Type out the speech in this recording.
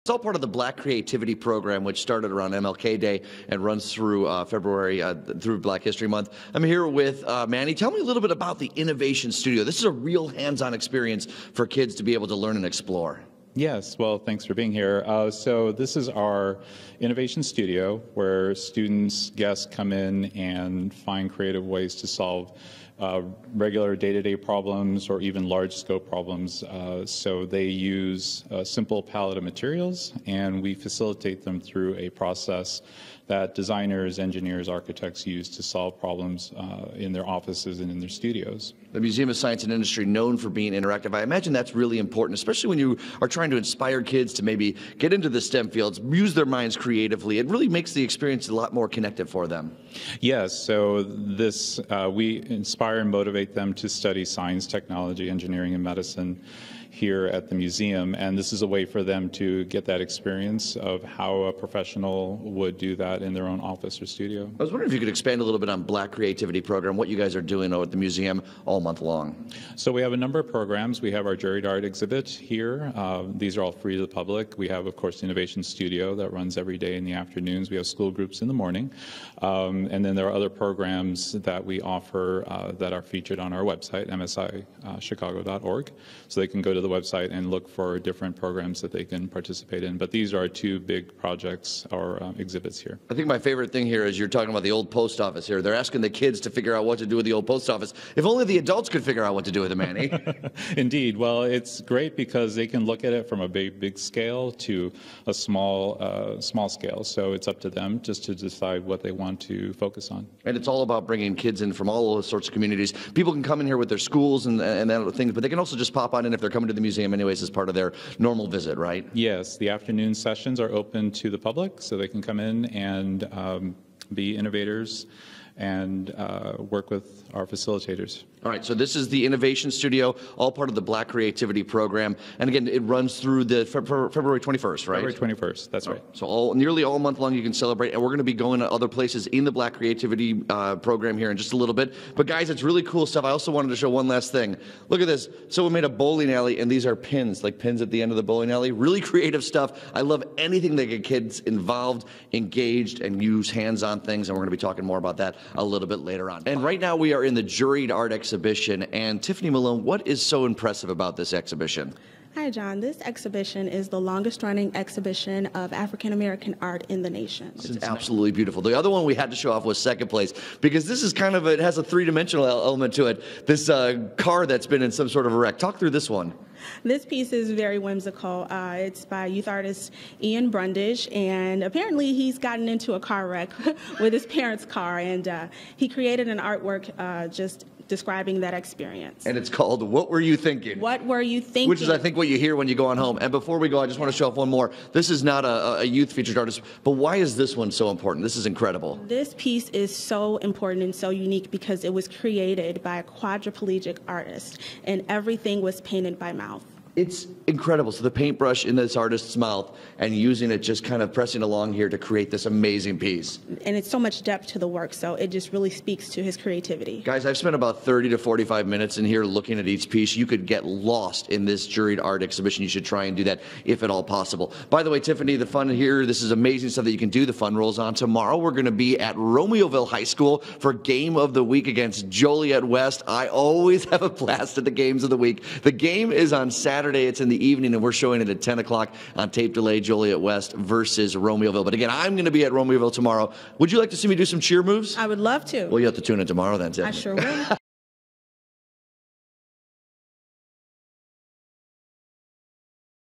It's all part of the Black Creativity Program, which started around MLK Day and runs through February, through Black History Month. I'm here with Manny. Tell me a little bit about the Innovation Studio. This is a real hands-on experience for kids to be able to learn and explore. Yes, well, thanks for being here. So this is our Innovation Studio where students, guests come in and find creative ways to solve regular day-to-day problems or even large-scope problems. So they use a simple palette of materials, and we facilitate them through a process that designers, engineers, architects use to solve problems in their offices and in their studios. The Museum of Science and Industry, known for being interactive. I imagine that's really important, especially when you are trying to inspire kids to maybe get into the STEM fields, use their minds creatively. It really makes the experience a lot more connected for them. Yes, so this we inspire and motivate them to study science, technology, engineering, and medicine here at the museum, and this is a way for them to get that experience of how a professional would do that in their own office or studio. I was wondering if you could expand a little bit on Black Creativity Program, what you guys are doing at the museum all month long. So we have a number of programs. We have our juried art exhibit here. These are all free to the public. We have, of course, the Innovation Studio that runs every day in the afternoons. We have school groups in the morning. And then there are other programs that we offer that are featured on our website, msichicago.org. So they can go to the website and look for different programs that they can participate in. But these are our two big projects or exhibits here. I think my favorite thing here is you're talking about the old post office here. They're asking the kids to figure out what to do with the old post office. If only the adults could figure out what to do with it, Manny. Indeed. Well, it's great because they can look at it from a big scale to a small scale. So it's up to them just to decide what they want to focus on. And it's all about bringing kids in from all sorts of communities. People can come in here with their schools and that things, but they can also just pop on in if they're coming to the museum anyways as part of their normal visit, right? Yes, the afternoon sessions are open to the public, so they can come in and be innovators and work with our facilitators. All right, so this is the Innovation Studio, all part of the Black Creativity Program. And again, it runs through the February 21st, right? February 21st, that's right. So nearly all month long you can celebrate, and we're going to be going to other places in the Black Creativity Program here in just a little bit. But guys, it's really cool stuff. I also wanted to show one last thing. Look at this. So we made a bowling alley, and these are pins, like pins at the end of the bowling alley. Really creative stuff. I love anything that get kids involved, engaged, and use hands-on things, and we're going to be talking more about that a little bit later on. And right now we are in the juried art exhibition. And Tiffany Malone, what is so impressive about this exhibition? Hi, John. This exhibition is the longest-running exhibition of African-American art in the nation. It's absolutely beautiful. The other one we had to show off was second place because this is kind of, it has a three-dimensional element to it. This car that's been in some sort of a wreck. Talk through this one. This piece is very whimsical. It's by youth artist Ian Brundage, and apparently he's gotten into a car wreck with his parents' car, and he created an artwork just describing that experience. And it's called What Were You Thinking? What Were You Thinking? Which is, I think, what you hear when you go on home. And before we go, I just want to show off one more. This is not a youth featured artist, but why is this one so important? This is incredible. This piece is so important and so unique because it was created by a quadriplegic artist, and everything was painted by mouth. It's incredible. So the paintbrush in this artist's mouth and using it, just kind of pressing along here to create this amazing piece. And it's so much depth to the work, so it just really speaks to his creativity. Guys, I've spent about 30 to 45 minutes in here looking at each piece. You could get lost in this juried art exhibition. You should try and do that if at all possible. By the way, Tiffany, the fun here, this is amazing stuff that you can do. The fun rolls on tomorrow. We're going to be at Romeoville High School for Game of the Week against Joliet West. I always have a blast at the games of the week. The game is on Saturday. It's in the evening, and we're showing it at 10 o'clock on tape delay, Joliet West versus Romeoville. But again, I'm going to be at Romeoville tomorrow. Would you like to see me do some cheer moves? I would love to. Well, you have to tune in tomorrow then, Tiffany. I sure will.